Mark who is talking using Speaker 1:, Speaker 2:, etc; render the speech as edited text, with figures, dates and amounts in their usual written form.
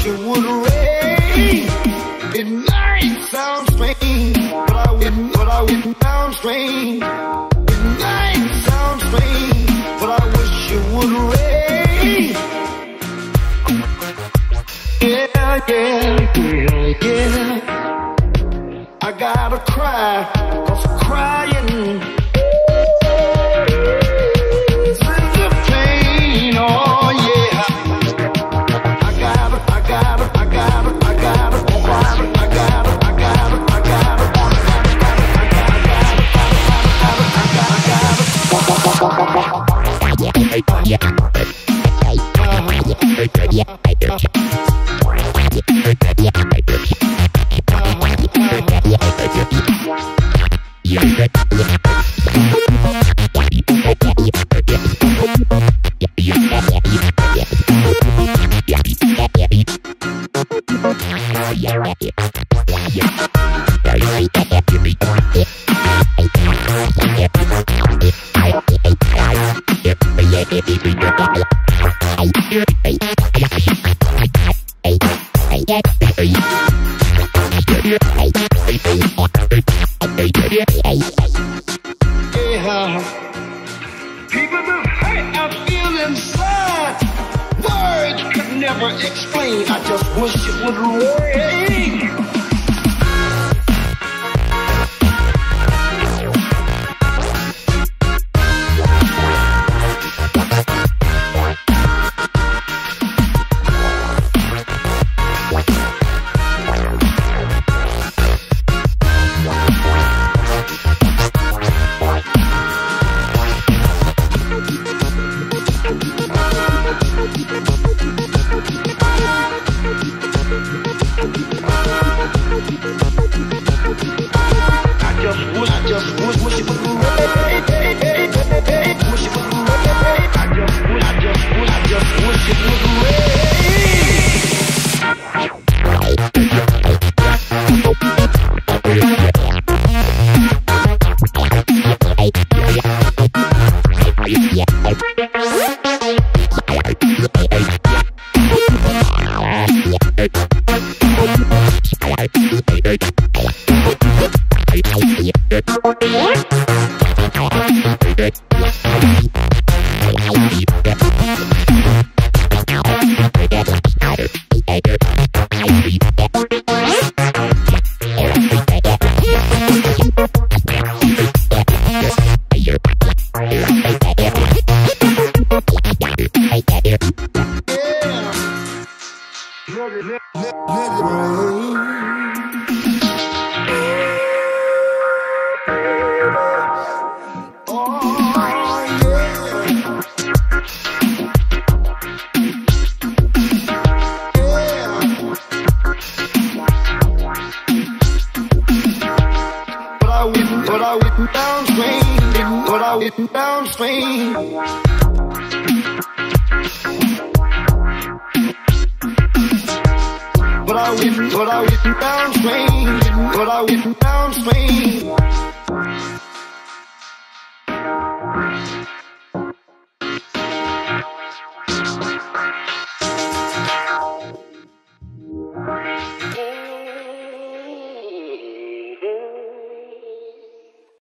Speaker 1: wish it would rain. It might sound strange, but I wouldn't sound strange. It might sound strange, but I wish it would rain. Yeah, yeah, yeah, yeah. I gotta cry, 'cause crying is the pain, oh yeah. I gotta people, the hurt I feel inside, words could never explain. I just wish it would rain. But I went downstream.